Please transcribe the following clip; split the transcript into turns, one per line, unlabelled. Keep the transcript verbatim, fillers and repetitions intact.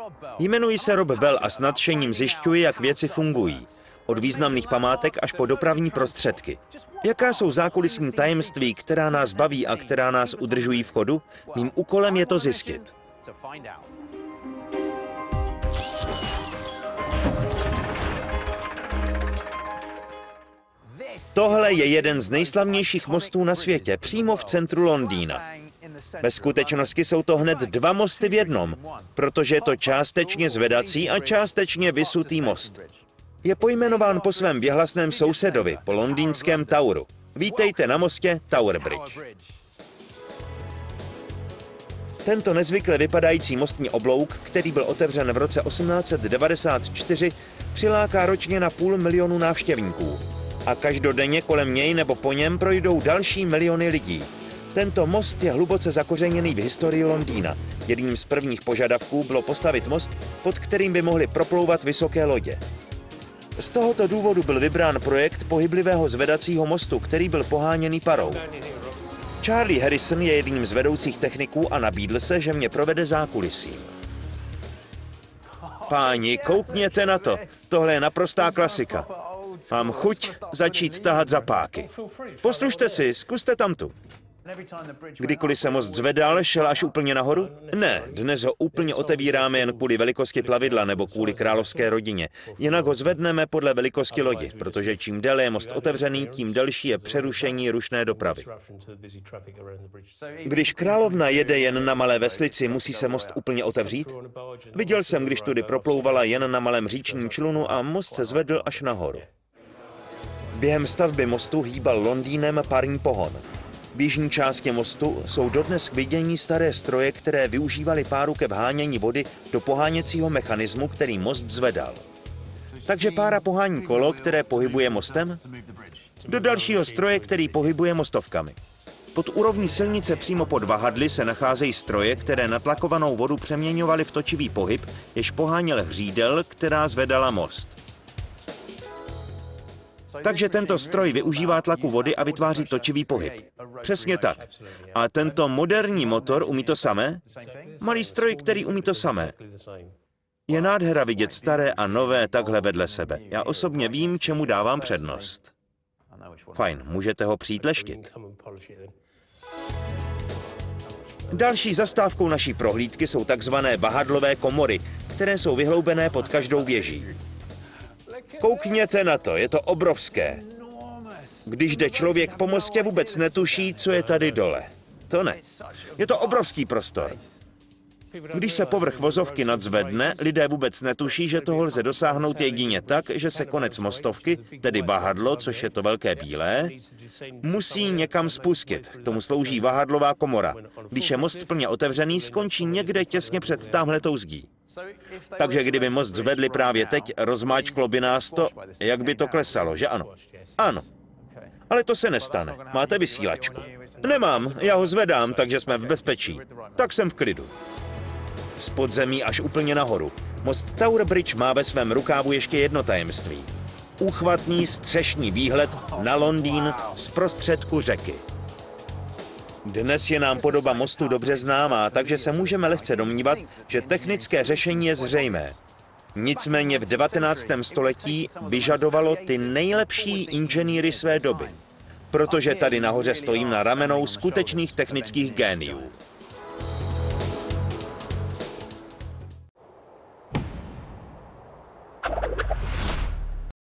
Jmenuji se Rob Bell a s nadšením zjišťuji, jak věci fungují. Od významných památek až po dopravní prostředky. Jaká jsou zákulisní tajemství, která nás baví a která nás udržují v chodu? Mým úkolem je to zjistit. Tohle je jeden z nejslavnějších mostů na světě, přímo v centru Londýna. Ve skutečnosti jsou to hned dva mosty v jednom, protože je to částečně zvedací a částečně visutý most. Je pojmenován po svém věhlasném sousedovi, po londýnském Toweru. Vítejte na mostě Tower Bridge. Tento nezvykle vypadající mostní oblouk, který byl otevřen v roce osmnáct set devadesát čtyři, přiláká ročně na půl milionu návštěvníků. A každodenně kolem něj nebo po něm projdou další miliony lidí. Tento most je hluboce zakořeněný v historii Londýna. Jedním z prvních požadavků bylo postavit most, pod kterým by mohly proplouvat vysoké lodě. Z tohoto důvodu byl vybrán projekt pohyblivého zvedacího mostu, který byl poháněný parou. Charlie Harrison je jedním z vedoucích techniků a nabídl se, že mě provede zákulisím. Páni, koukněte na to, tohle je naprostá klasika. Mám chuť začít tahat za páky. Poslušte si, zkuste tamtu. Kdykoliv se most zvedal, šel až úplně nahoru? Ne, dnes ho úplně otevíráme jen kvůli velikosti plavidla nebo kvůli královské rodině. Jinak ho zvedneme podle velikosti lodi, protože čím déle je most otevřený, tím delší je přerušení rušné dopravy. Když královna jede jen na malé veslici, musí se most úplně otevřít? Viděl jsem, když tudy proplouvala jen na malém říčním člunu a most se zvedl až nahoru. Během stavby mostu hýbal Londýnem parní pohon. V jižní části mostu jsou dodnes k vidění staré stroje, které využívaly páru ke vhánění vody do poháněcího mechanismu, který most zvedal. Takže pára pohání kolo, které pohybuje mostem, do dalšího stroje, který pohybuje mostovkami. Pod úrovní silnice přímo pod vahadly se nacházejí stroje, které natlakovanou vodu přeměňovaly v točivý pohyb, jež poháněl hřídel, která zvedala most. Takže tento stroj využívá tlaku vody a vytváří točivý pohyb. Přesně tak. A tento moderní motor umí to samé? Malý stroj, který umí to samé. Je nádhera vidět staré a nové takhle vedle sebe. Já osobně vím, čemu dávám přednost. Fajn, můžete ho přijít leštit. Další zastávkou naší prohlídky jsou takzvané vahadlové komory, které jsou vyhloubené pod každou věží. Koukněte na to, je to obrovské. Když jde člověk po mostě, vůbec netuší, co je tady dole. To ne. Je to obrovský prostor. Když se povrch vozovky nadzvedne, lidé vůbec netuší, že toho lze dosáhnout jedině tak, že se konec mostovky, tedy vahadlo, což je to velké bílé, musí někam spustit. K tomu slouží vahadlová komora. Když je most plně otevřený, skončí někde těsně před támhletou zdí. Takže kdyby most zvedli právě teď, rozmáčklo by nás to, jak by to klesalo, že ano? Ano. Ale to se nestane. Máte vysílačku? Nemám, já ho zvedám, takže jsme v bezpečí. Tak jsem v klidu. Z podzemí až úplně nahoru. Most Tower Bridge má ve svém rukávu ještě jedno tajemství. Úchvatný střešní výhled na Londýn z prostředku řeky. Dnes je nám podoba mostu dobře známá, takže se můžeme lehce domnívat, že technické řešení je zřejmé. Nicméně v devatenáctém století vyžadovalo ty nejlepší inženýry své doby, protože tady nahoře stojím na ramenou skutečných technických géniů.